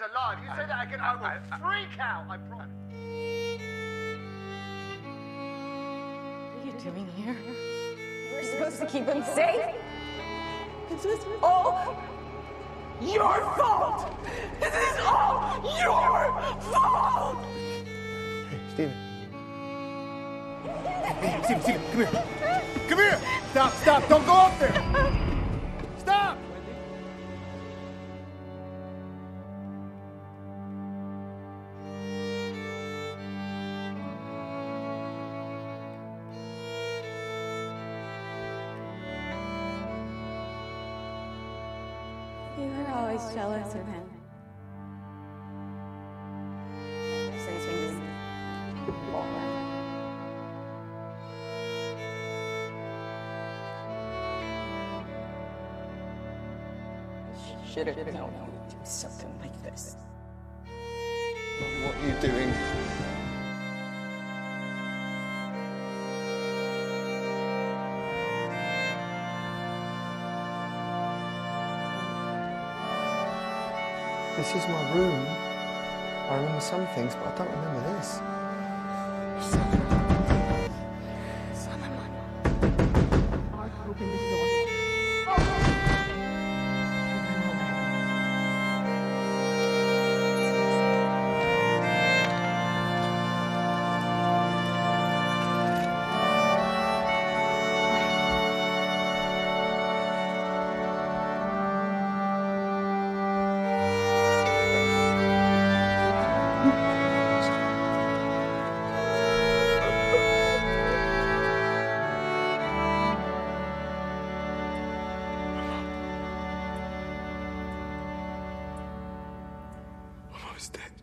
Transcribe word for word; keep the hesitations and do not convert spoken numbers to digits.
alive. You say that again, I will freak out, I promise. What are you doing here? We're supposed to keep him safe? This is all your fault! This is all your fault! Hey, Steven. Hey, Steven, Steven, come here. Come here! Stop, stop, don't go up there! Stop! You were always jealous of him. Since he was born. Should have known he would do something like this. What are you doing? This is my room. I remember some things, but I don't remember this. Open the door. I was dead.